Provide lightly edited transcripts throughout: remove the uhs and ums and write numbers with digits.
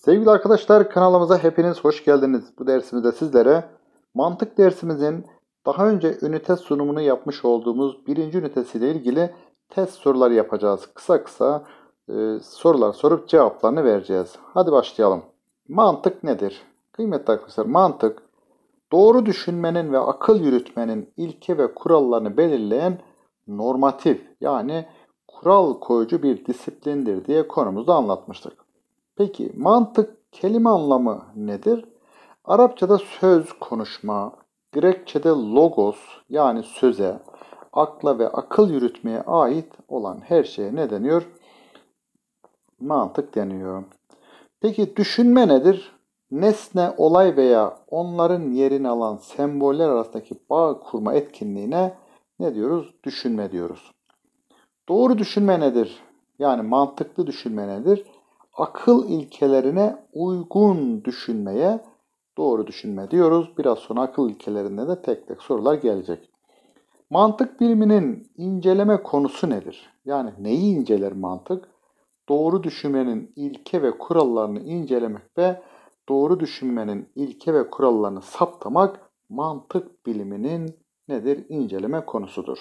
Sevgili arkadaşlar, kanalımıza hepiniz hoş geldiniz. Bu dersimizde sizlere mantık dersimizin daha önce ünite sunumunu yapmış olduğumuz birinci ünitesiyle ilgili test soruları yapacağız. Kısa kısa sorular sorup cevaplarını vereceğiz. Hadi başlayalım. Mantık nedir? Kıymetli arkadaşlar, mantık doğru düşünmenin ve akıl yürütmenin ilke ve kurallarını belirleyen normatif, yani kural koyucu bir disiplindir diye konumuzda anlatmıştık. Peki mantık kelime anlamı nedir? Arapçada söz, konuşma, Grekçede logos, yani söze, akla ve akıl yürütmeye ait olan her şeye ne deniyor? Mantık deniyor. Peki düşünme nedir? Nesne, olay veya onların yerini alan semboller arasındaki bağ kurma etkinliğine ne diyoruz? Düşünme diyoruz. Doğru düşünme nedir? Yani mantıklı düşünme nedir? Akıl ilkelerine uygun düşünmeye doğru düşünme diyoruz. Biraz sonra akıl ilkelerinde de tek tek sorular gelecek. Mantık biliminin inceleme konusu nedir? Yani neyi inceler mantık? Doğru düşünmenin ilke ve kurallarını incelemek ve doğru düşünmenin ilke ve kurallarını saptamak mantık biliminin nedir? İnceleme konusudur.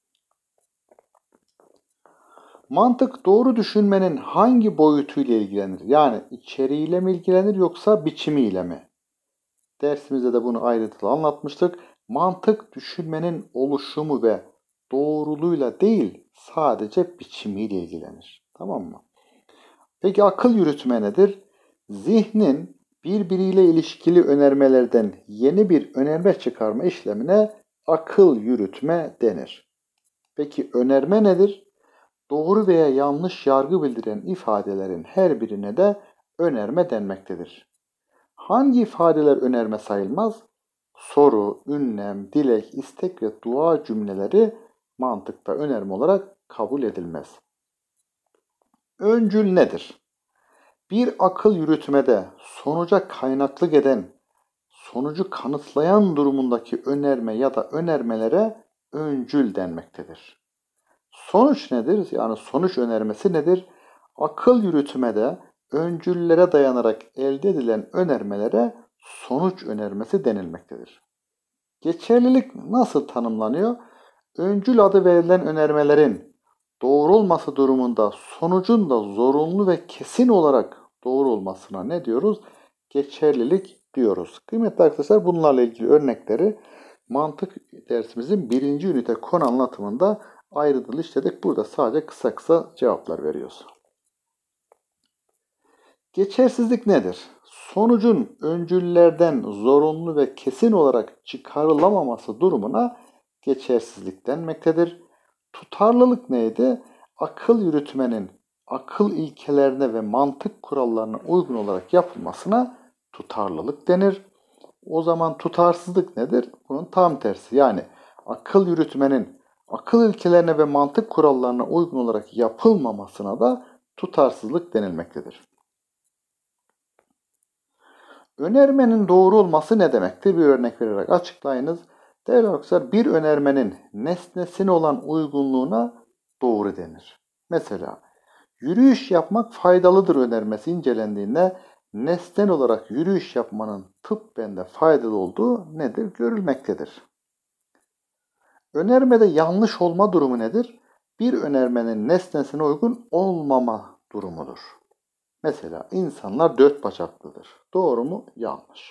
Mantık doğru düşünmenin hangi boyutuyla ilgilenir? Yani içeriğiyle mi ilgilenir yoksa biçimiyle mi? Dersimizde de bunu ayrıntılı anlatmıştık. Mantık düşünmenin oluşumu ve doğruluğuyla değil, sadece biçimiyle ilgilenir. Tamam mı? Peki akıl yürütme nedir? Zihnin birbiriyle ilişkili önermelerden yeni bir önerme çıkarma işlemine akıl yürütme denir. Peki önerme nedir? Doğru veya yanlış yargı bildiren ifadelerin her birine de önerme denmektedir. Hangi ifadeler önerme sayılmaz? Soru, ünlem, dilek, istek ve dua cümleleri mantıkta önerme olarak kabul edilmez. Öncül nedir? Bir akıl yürütmede sonuca kaynaklık eden, sonucu kanıtlayan durumundaki önerme ya da önermelere öncül denmektedir. Sonuç nedir? Yani sonuç önermesi nedir? Akıl yürütmede öncüllere dayanarak elde edilen önermelere sonuç önermesi denilmektedir. Geçerlilik nasıl tanımlanıyor? Öncül adı verilen önermelerin doğru olması durumunda sonucun da zorunlu ve kesin olarak doğru olmasına ne diyoruz? Geçerlilik diyoruz. Kıymetli arkadaşlar, bunlarla ilgili örnekleri mantık dersimizin birinci ünite konu anlatımında ayrıntılı işledik. Burada sadece kısa kısa cevaplar veriyoruz. Geçersizlik nedir? Sonucun öncüllerden zorunlu ve kesin olarak çıkarılamaması durumuna geçersizlik denmektedir. Tutarlılık neydi? Akıl yürütmenin akıl ilkelerine ve mantık kurallarına uygun olarak yapılmasına tutarlılık denir. O zaman tutarsızlık nedir? Bunun tam tersi. Yani akıl yürütmenin akıl ilkelerine ve mantık kurallarına uygun olarak yapılmamasına da tutarsızlık denilmektedir. Önermenin doğru olması ne demektir? Bir örnek vererek açıklayınız. Değerli arkadaşlar, bir önermenin nesnesine olan uygunluğuna doğru denir. Mesela yürüyüş yapmak faydalıdır önermesi incelendiğinde nesnel olarak yürüyüş yapmanın tıbben de faydalı olduğu nedir? Görülmektedir. Önermede yanlış olma durumu nedir? Bir önermenin nesnesine uygun olmama durumudur. Mesela insanlar dört bacaklıdır. Doğru mu? Yanlış.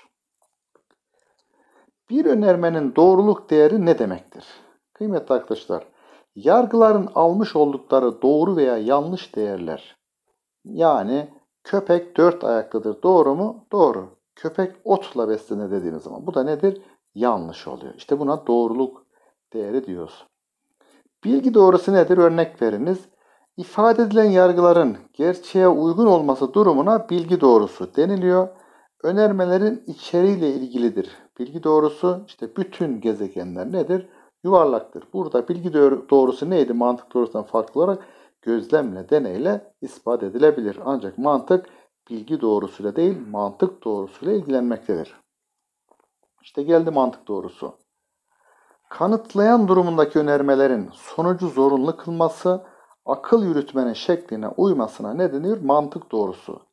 Bir önermenin doğruluk değeri ne demektir? Kıymetli arkadaşlar, yargıların almış oldukları doğru veya yanlış değerler. Yani köpek dört ayaklıdır. Doğru mu? Doğru. Köpek otla beslenir dediğiniz zaman bu da nedir? Yanlış oluyor. İşte buna doğruluk değeri diyoruz. Bilgi doğrusu nedir? Örnek veriniz. İfade edilen yargıların gerçeğe uygun olması durumuna bilgi doğrusu deniliyor. Önermelerin içeriğiyle ilgilidir. Bilgi doğrusu işte bütün gezegenler nedir? Yuvarlaktır. Burada bilgi doğrusu neydi? Mantık doğrusundan farklı olarak gözlemle, deneyle ispat edilebilir. Ancak mantık bilgi doğrusuyla değil, mantık doğrusuyla ilgilenmektedir. İşte geldi mantık doğrusu. Kanıtlayan durumundaki önermelerin sonucu zorunlu kılması, akıl yürütmenin şekline uymasına ne denir? Mantık doğrusu.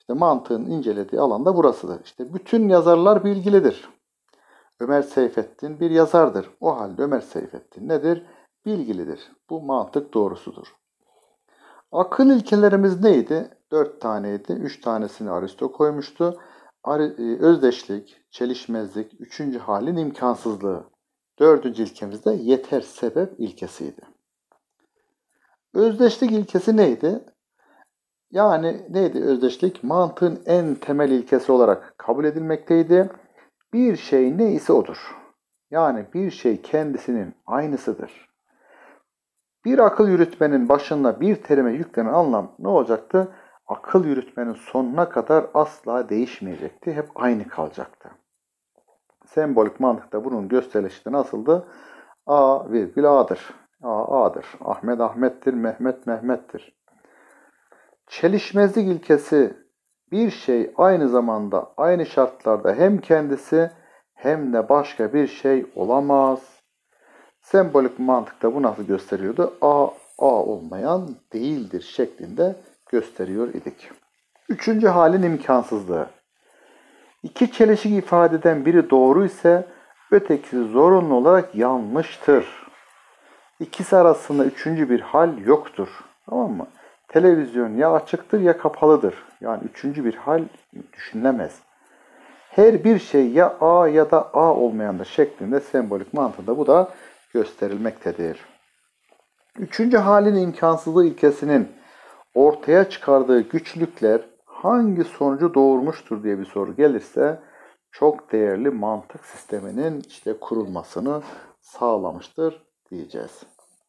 İşte mantığın incelediği alan da burasıdır. İşte bütün yazarlar bilgilidir. Ömer Seyfettin bir yazardır. O halde Ömer Seyfettin nedir? Bilgilidir. Bu mantık doğrusudur. Akıl ilkelerimiz neydi? 4 taneydi. 3 tanesini Aristo koymuştu. Özdeşlik, çelişmezlik, 3. halin imkansızlığı. 4. ilkemiz de yeter sebep ilkesiydi. Özdeşlik ilkesi neydi? Yani neydi özdeşlik? Mantığın en temel ilkesi olarak kabul edilmekteydi. Bir şey neyse odur. Yani bir şey kendisinin aynısıdır. Bir akıl yürütmenin başında bir terime yüklenen anlam ne olacaktı? Akıl yürütmenin sonuna kadar asla değişmeyecekti. Hep aynı kalacaktı. Sembolik mantıkta bunun gösterilişi nasıldı? A virgül A'dır. A A'dır. Ahmet Ahmet'tir. Mehmet Mehmet'tir. Çelişmezlik ilkesi bir şey aynı zamanda aynı şartlarda hem kendisi hem de başka bir şey olamaz. Sembolik mantıkta bu nasıl gösteriyordu? A olmayan değildir şeklinde gösteriyor idik. 3. halin imkansızlığı. İki çelişik ifadeden biri doğru ise ötekisi zorunlu olarak yanlıştır. İkisi arasında üçüncü bir hal yoktur. Tamam mı? Televizyon ya açıktır ya kapalıdır. Yani üçüncü bir hal düşünülemez. Her bir şey ya A ya da A olmayandır şeklinde sembolik mantıda bu da gösterilmektedir. 3. halin imkansızlığı ilkesinin ortaya çıkardığı güçlükler hangi sonucu doğurmuştur diye bir soru gelirse çok değerli mantık sisteminin kurulmasını sağlamıştır diyeceğiz.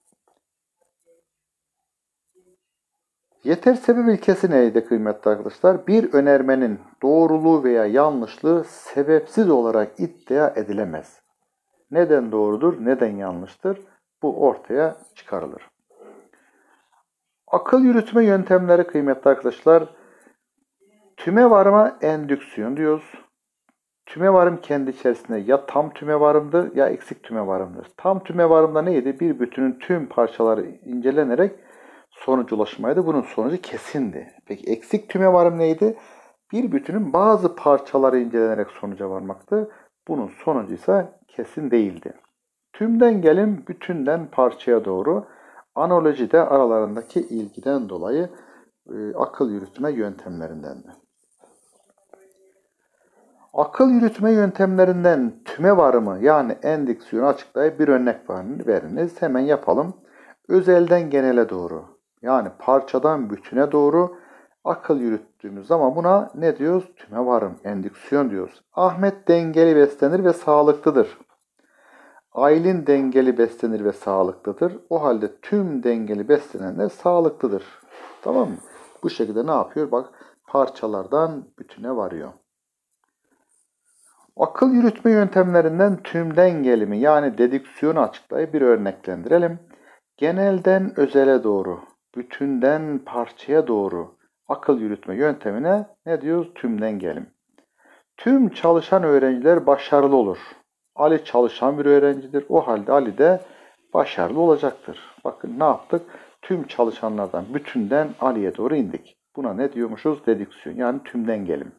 Yeter sebep ilkesi neydi kıymetli arkadaşlar? Bir önermenin doğruluğu veya yanlışlığı sebepsiz olarak iddia edilemez. Neden doğrudur, neden yanlıştır? Bu ortaya çıkarılır. Akıl yürütme yöntemleri kıymetli arkadaşlar. Tümevarıma endüksiyon diyoruz. Tümevarım kendi içerisinde ya tam tümevarımdır ya eksik tümevarımdır. Tam tümevarımda neydi? Bir bütünün tüm parçaları incelenerek sonuca ulaşmaydı. Bunun sonucu kesindi. Peki eksik tümevarım neydi? Bir bütünün bazı parçaları incelenerek sonuca varmaktı. Bunun sonucu ise kesin değildi. Tümden gelim bütünden parçaya doğru. Analoji de aralarındaki ilgiden dolayı akıl yürütme yöntemlerindendi. Akıl yürütme yöntemlerinden tümevarımı yani endüksiyonu açıklayıp bir örnek veriniz. Hemen yapalım. Özelden genele doğru yani parçadan bütüne doğru akıl yürüttüğümüz zaman buna ne diyoruz? Tümevarım, endüksiyon diyoruz. Ahmet dengeli beslenir ve sağlıklıdır. Aylin dengeli beslenir ve sağlıklıdır. O halde tüm dengeli beslenenler sağlıklıdır. Tamam mı? Bu şekilde ne yapıyor? Bak parçalardan bütüne varıyor. Akıl yürütme yöntemlerinden tümden gelimi yani dedüksiyonu açıklayıp bir örneklendirelim. Genelden özele doğru, bütünden parçaya doğru akıl yürütme yöntemine ne diyoruz? Tümden gelim. Tüm çalışan öğrenciler başarılı olur. Ali çalışan bir öğrencidir. O halde Ali de başarılı olacaktır. Bakın ne yaptık? Tüm çalışanlardan, bütünden Ali'ye doğru indik. Buna ne diyormuşuz? Dedüksiyon yani tümden gelim.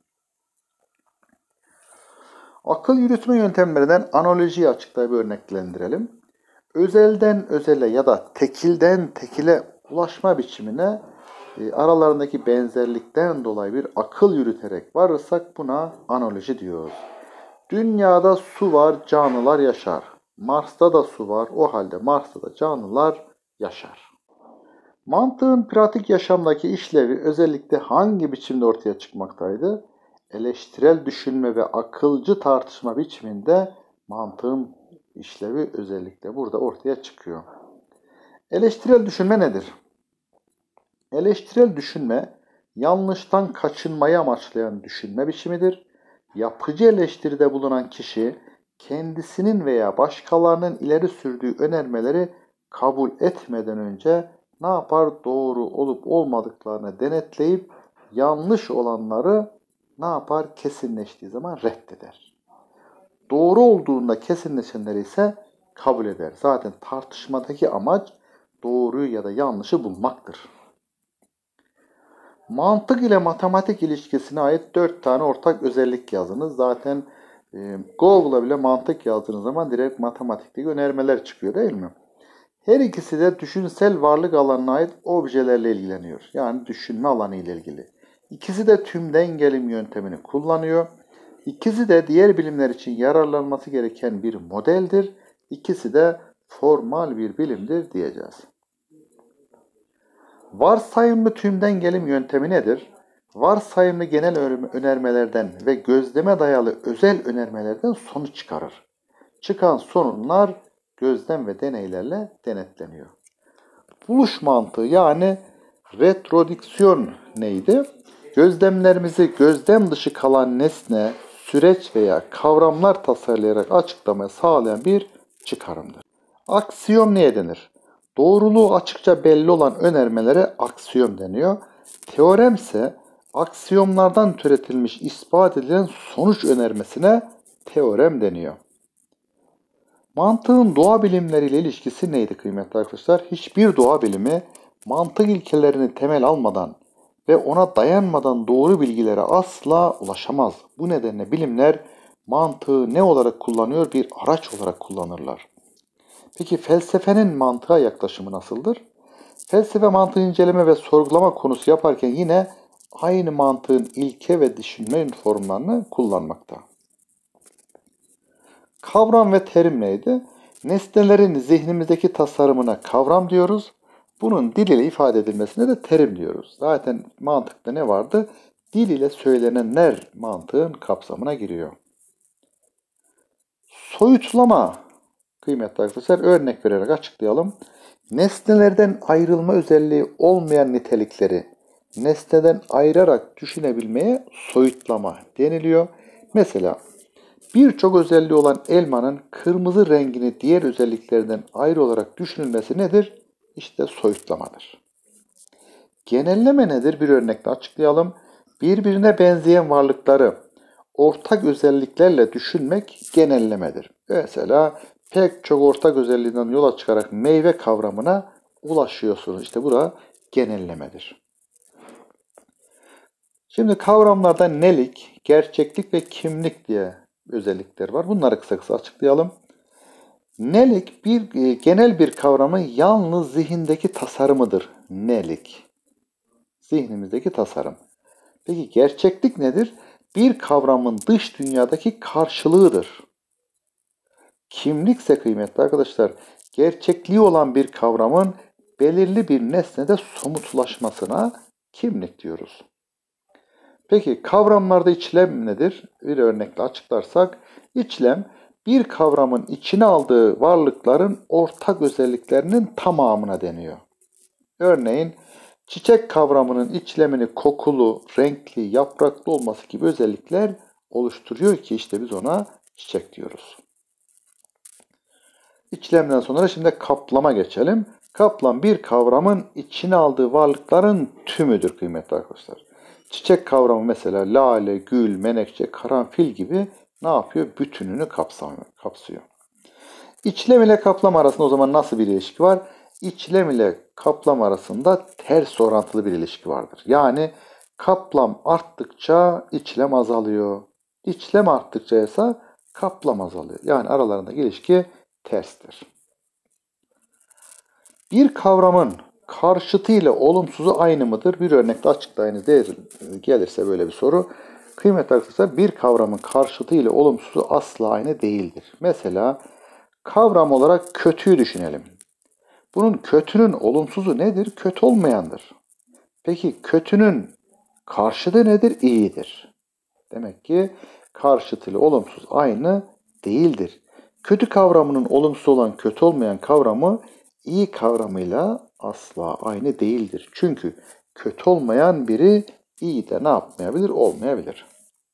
Akıl yürütme yöntemlerinden analojiyi açıklayıp örneklendirelim. Özelden özele ya da tekilden tekile ulaşma biçimine aralarındaki benzerlikten dolayı bir akıl yürüterek varırsak buna analoji diyoruz. Dünyada su var, canlılar yaşar. Mars'ta da su var, o halde Mars'ta da canlılar yaşar. Mantığın pratik yaşamdaki işlevi özellikle hangi biçimde ortaya çıkmaktaydı? Eleştirel düşünme ve akılcı tartışma biçiminde mantığın işlevi özellikle burada ortaya çıkıyor. Eleştirel düşünme nedir? Eleştirel düşünme, yanlıştan kaçınmayı amaçlayan düşünme biçimidir. Yapıcı eleştiride bulunan kişi, kendisinin veya başkalarının ileri sürdüğü önermeleri kabul etmeden önce ne yapar? Doğru olup olmadıklarını denetleyip yanlış olanları ne yapar? Kesinleştiği zaman reddeder. Doğru olduğunda kesinleşenleri ise kabul eder. Zaten tartışmadaki amaç doğruyu ya da yanlışı bulmaktır. Mantık ile matematik ilişkisine ait 4 tane ortak özellik yazınız. Zaten Google'a bile mantık yazdığınız zaman direkt matematikteki önermeler çıkıyor değil mi? Her ikisi de düşünsel varlık alanına ait objelerle ilgileniyor. Yani düşünme alanı ile ilgili. İkisi de tümden gelim yöntemini kullanıyor. İkisi de diğer bilimler için yararlanması gereken bir modeldir. İkisi de formal bir bilimdir diyeceğiz. Varsayımlı tümden gelim yöntemi nedir? Varsayımlı genel önermelerden ve gözleme dayalı özel önermelerden sonuç çıkarır. Çıkan sonuçlar gözlem ve deneylerle denetleniyor. Buluş mantığı yani retrodüksiyon neydi? Gözlemlerimizi gözlem dışı kalan nesne, süreç veya kavramlar tasarlayarak açıklamaya sağlayan bir çıkarımdır. Aksiyom neye denir? Doğruluğu açıkça belli olan önermelere aksiyom deniyor. Teorem ise aksiyomlardan türetilmiş ispat edilen sonuç önermesine teorem deniyor. Mantığın doğa bilimleriyle ilişkisi neydi kıymetli arkadaşlar? Hiçbir doğa bilimi mantık ilkelerini temel almadan ve ona dayanmadan doğru bilgilere asla ulaşamaz. Bu nedenle bilimler mantığı ne olarak kullanıyor? Bir araç olarak kullanırlar. Peki felsefenin mantığa yaklaşımı nasıldır? Felsefe mantığı inceleme ve sorgulama konusu yaparken yine aynı mantığın ilke ve düşünme formlarını kullanmakta. Kavram ve terim neydi? Nesnelerin zihnimizdeki tasarımına kavram diyoruz. Bunun dil ile ifade edilmesine de terim diyoruz. Zaten mantıkta ne vardı? Dil ile söylenenler mantığın kapsamına giriyor. Soyutlama, kıymetli arkadaşlar, örnek vererek açıklayalım. Nesnelerden ayrılma özelliği olmayan nitelikleri nesneden ayırarak düşünebilmeye soyutlama deniliyor. Mesela birçok özelliği olan elmanın kırmızı rengini diğer özelliklerden ayrı olarak düşünülmesi nedir? İşte soyutlamadır. Genelleme nedir? Bir örnekle açıklayalım. Birbirine benzeyen varlıkları ortak özelliklerle düşünmek genellemedir. Mesela pek çok ortak özelliğinden yola çıkarak meyve kavramına ulaşıyorsunuz. İşte bu da genellemedir. Şimdi kavramlarda nelik, gerçeklik ve kimlik diye özellikler var. Bunları kısa kısa açıklayalım. Nelik genel bir kavramın yalnız zihindeki tasarımıdır. Nelik. Zihnimizdeki tasarım. Peki gerçeklik nedir? Bir kavramın dış dünyadaki karşılığıdır. Kimlikse kıymetli arkadaşlar, gerçekliği olan bir kavramın belirli bir nesnede somutlaşmasına kimlik diyoruz. Peki kavramlarda içlem nedir? Bir örnekle açıklarsak, içlem bir kavramın içine aldığı varlıkların ortak özelliklerinin tamamına deniyor. Örneğin çiçek kavramının içlemini kokulu, renkli, yapraklı olması gibi özellikler oluşturuyor ki işte biz ona çiçek diyoruz. İçlemden sonra şimdi kaplama geçelim. Kaplam bir kavramın içine aldığı varlıkların tümüdür kıymetli arkadaşlar. Çiçek kavramı mesela lale, gül, menekşe, karanfil gibi ne yapıyor? Bütününü kapsıyor. İçlem ile kaplam arasında o zaman nasıl bir ilişki var? İçlem ile kaplam arasında ters orantılı bir ilişki vardır. Yani kaplam arttıkça içlem azalıyor. İçlem arttıkça ise kaplam azalıyor. Yani aralarındaki ilişki terstir. Bir kavramın karşıtı ile olumsuzu aynı mıdır? Bir örnekle açıklayınız gelirse böyle bir soru. Kıymetli arkadaşlar, bir kavramın karşıtı ile olumsuzu asla aynı değildir. Mesela kavram olarak kötüyü düşünelim. Bunun kötünün olumsuzu nedir? Kötü olmayandır. Peki kötünün karşıtı nedir? İyidir. Demek ki karşıtı ile olumsuz aynı değildir. Kötü kavramının olumsuz olan kötü olmayan kavramı iyi kavramıyla asla aynı değildir. Çünkü kötü olmayan biri iyi de ne yapmayabilir? Olmayabilir.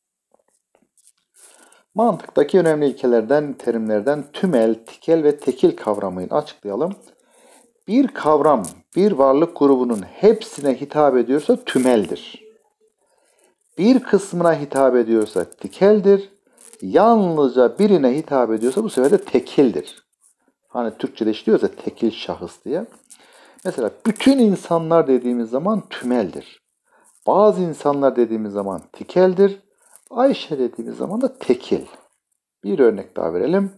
Mantıktaki önemli ilkelerden, terimlerden tümel, tikel ve tekil kavramını açıklayalım. Bir kavram, bir varlık grubunun hepsine hitap ediyorsa tümeldir. Bir kısmına hitap ediyorsa tikeldir. Yalnızca birine hitap ediyorsa bu sefer de tekildir. Hani Türkçe'de işliyoruz ya tekil şahıs diye. Mesela bütün insanlar dediğimiz zaman tümeldir. Bazı insanlar dediğimiz zaman tikeldir. Ayşe dediğimiz zaman da tekil. Bir örnek daha verelim.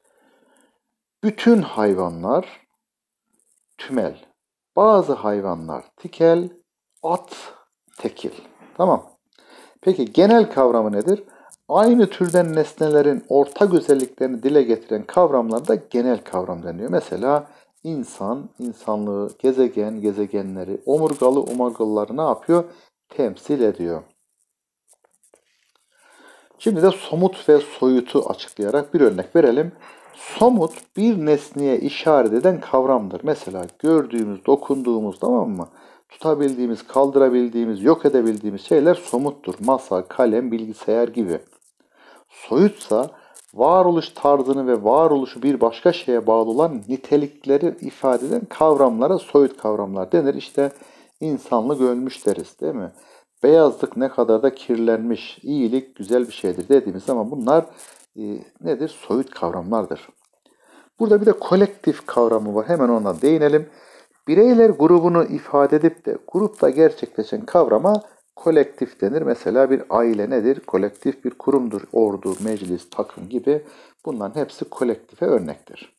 Bütün hayvanlar tümel. Bazı hayvanlar tikel, at tekil. Tamam. Peki genel kavramı nedir? Aynı türden nesnelerin ortak özelliklerini dile getiren kavramlara da genel kavram deniyor. Mesela insan, insanlığı, gezegen, gezegenleri, omurgalı, omurgalıları ne yapıyor? Temsil ediyor. Şimdi de somut ve soyutu açıklayarak bir örnek verelim. Somut bir nesneye işaret eden kavramdır. Mesela gördüğümüz, dokunduğumuz, tamam mı? Tutabildiğimiz, kaldırabildiğimiz, yok edebildiğimiz şeyler somuttur. Masa, kalem, bilgisayar gibi. Soyutsa varoluş tarzını ve varoluşu bir başka şeye bağlı olan nitelikleri ifade eden kavramlara soyut kavramlar denir. İşte insanlık ölmüş deriz, değil mi? Beyazlık ne kadar da kirlenmiş, iyilik güzel bir şeydir dediğimiz zaman bunlar nedir? Soyut kavramlardır. Burada bir de kolektif kavramı var. Hemen ona değinelim. Bireyler grubunu ifade edip de grupta gerçekleşen kavrama kolektif denir. Mesela bir aile nedir? Kolektif bir kurumdur. Ordu, meclis, takım gibi. Bunların hepsi kolektife örnektir.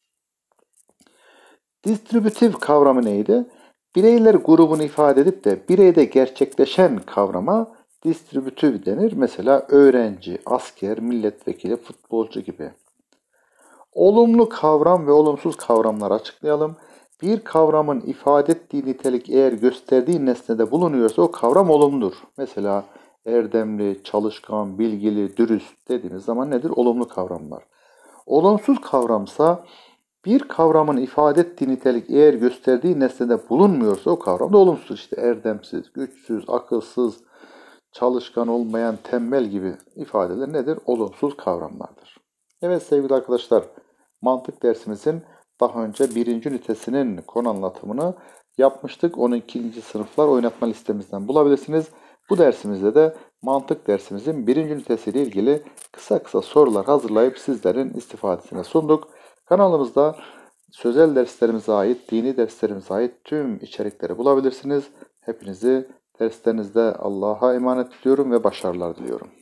Distribütif kavramı neydi? Bireyler grubunu ifade edip de bireyde gerçekleşen kavrama distribütif denir. Mesela öğrenci, asker, milletvekili, futbolcu gibi. Olumlu kavram ve olumsuz kavramları açıklayalım. Bir kavramın ifade ettiği nitelik eğer gösterdiği nesnede bulunuyorsa o kavram olumludur. Mesela erdemli, çalışkan, bilgili, dürüst dediğimiz zaman nedir? Olumlu kavramlar. Olumsuz kavramsa bir kavramın ifade ettiği nitelik eğer gösterdiği nesnede bulunmuyorsa o kavram da olumsuz. İşte erdemsiz, güçsüz, akılsız, çalışkan olmayan, tembel gibi ifadeler nedir? Olumsuz kavramlardır. Evet sevgili arkadaşlar, mantık dersimizin daha önce birinci ünitesinin konu anlatımını yapmıştık. 12. sınıflar oynatma listemizden bulabilirsiniz. Bu dersimizde de mantık dersimizin birinci ünitesiyle ilgili kısa kısa sorular hazırlayıp sizlerin istifadesine sunduk. Kanalımızda sözel derslerimize ait, dini derslerimize ait tüm içerikleri bulabilirsiniz. Hepinizi derslerinizde Allah'a emanet ediyorum ve başarılar diliyorum.